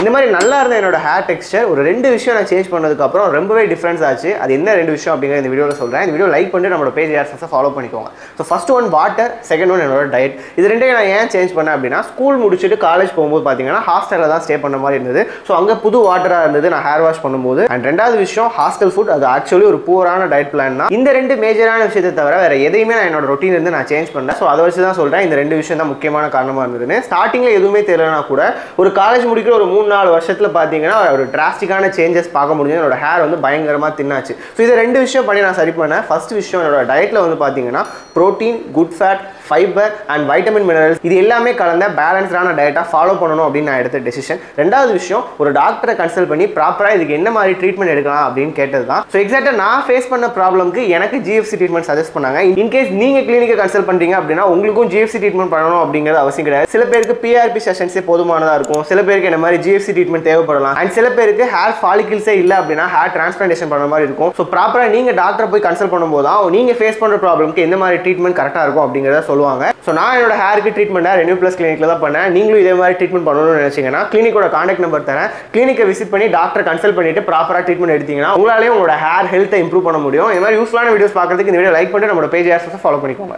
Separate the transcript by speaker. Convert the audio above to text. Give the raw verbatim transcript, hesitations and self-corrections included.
Speaker 1: இந்த மாதிரி நல்லா இருந்த என்னோட ஹேர் டெக்ஸ்சர் ஒரு ரெண்டு விஷயம் நான் சேஞ்ச் பண்ணதுக்கப்புறம் ரொம்பவே டிஃப்ரென்ஸ் ஆச்சு. அது என்ன ரெண்டு விஷயம் அப்படிங்கிற இந்த வீடியோவில் சொல்கிறேன். இந்த வீடியோ லைக் பண்ணிட்டு நம்மளோட பேஜ் ஏர்ஸை ஃபாலோ பண்ணிக்கோங்க. So first one water, second one என்னோட டயட். இது ரெண்டையும் நான் ஏன் சேஞ்ச் பண்ணேன் அப்படின்னா, ஸ்கூல் முடிச்சுட்டு காலேஜ் போகும்போது பார்த்தீங்கன்னா ஹாஸ்டலில் தான் ஸ்டே பண்ண மாதிரி இருந்தது. ஸோ அங்கே புது வாட்டராக இருந்தது நான் ஹேர் வாஷ் பண்ணும்போது. அண்ட் ரெண்டாவது விஷயம் ஹாஸ்டல் ஃபுட். அது ஆக்சுவலி ஒரு பூரான டயட் பிளான் தான். இந்த ரெண்டு மேஜரான விஷயத்தை தவிர வேறு எதையுமே நான் என்னோட ரொட்டீன் இருந்து நான் சேஞ்ச் பண்ணேன். ஸோ அதை வச்சு தான் சொல்கிறேன் இந்த ரெண்டு விஷயம் தான் முக்கியமான காரணமாக இருந்ததுன்னு. ஸ்டார்டிங்கில் எதுவுமே தெரியலனா கூட ஒரு காலேஜ் முடிக்கிற ஒரு மூணு நாலு வருஷத்தில் பார்த்தீங்கன்னா ஒரு டிராஸ்டிக்கான சேஞ்சஸ் பார்க்க முடியும். என்னோட ஹேர் வந்து பயங்கரமாக தின்னாச்சு. ஸோ இதை ரெண்டு விஷயம் பண்ணி நான் சரி பண்ணேன். ஃபர்ஸ்ட் விஷயம் என்னோட டயட்டில் வந்து பார்த்தீங்கன்னா protein, good fat, fibre and vitamin minerals இது எல்லாமே கலந்த பேலன்ஸ்டான டயட்டாக ஃபாலோ பண்ணணும் அப்படின்னு நான் எடுத்த டெசிஷன். ரெண்டாவது விஷயம் ஒரு டாக்டரை கன்சல்ட் பண்ணி ப்ராப்பராக இதுக்கு என்ன மாதிரி ட்ரீட்மெண்ட் எடுக்கலாம் அப்படின்னு கேட்டது தான். ஸோ எக்ஸாக்டாக நான் ஃபேஸ் பண்ண ப்ராப்ளம்க்கு எனக்கு ஜிஎஃப்சி ட்ரீட்மெண்ட் சஜஸ்ட் பண்ணாங்க. இன்கேஸ் நீங்கள் கிளினிக்கை கன்சல்ட் பண்ணுறீங்க அப்படின்னா உங்களுக்கும் ஜிஎஃப்சி ட்ரீட்மெண்ட் பண்ணணும் அப்படிங்கிறது அவசியம் கிடையாது. சில பேருக்கு பிஆர்பி செஷன்ஸே போதுமானதாக இருக்கும். சில பேருக்கு என்ன மாதிரி ஜிஎஃப்சி ட்ரீட்மெண்ட் தேவைப்படலாம். அண்ட் சில பேருக்கு ஹேர் ஃபாலிகிள்ஸே இல்லை அப்படின்னா ஹேர் டிரான்ஸ்பிளான்டேஷன் பண்ணுற மாதிரி இருக்கும். ஸோ ப்ராப்பராக நீங்கள் டாக்டரை போய் கன்சல்ட் பண்ணும்போது தான் நீங்கள் ஃபேஸ் பண்ணுற ப்ராப்ளம்க்கு எந்த மாதிரி ட்ரீட்மெண்ட் கரெக்டாக இருக்கும் அப்படிங்கிறத சொல்லுவாங்க. ஸோ நான் என்னோட ஹேருக்கு ட்ரீட்மெண்ட்டாக ரெனியூ பிளஸ் கிளினிக்கில் தான் பண்ணேன். நீங்களும் இதே மாதிரி ட்ரீட்மெண்ட் பண்ணணும்னு நினைச்சீங்கன்னா கிளினிக்கோட கான்டாக்ட் நம்பர் தரேன். கிளினிக்கை விசிட் பண்ணி டாக்டர் கன்சல்ட் பண்ணிட்டு ப்ராப்பராக ட்ரீட்மெண்ட் எடுத்தீங்கன்னா உங்களாலேயும் உங்களோட ஹேர் ஹெல்த்தை இம்ப்ரூவ் பண்ண முடியும். இந்த மாதிரி யூஸ்ஃபுல்லான வீடியோஸ் பார்க்கறதுக்கு இந்த வீடியோ லைக் பண்ணிட்டு நம்மளோட பேஜ் ஏர்ஸை ஃபாலோ பண்ணிக்கோங்க.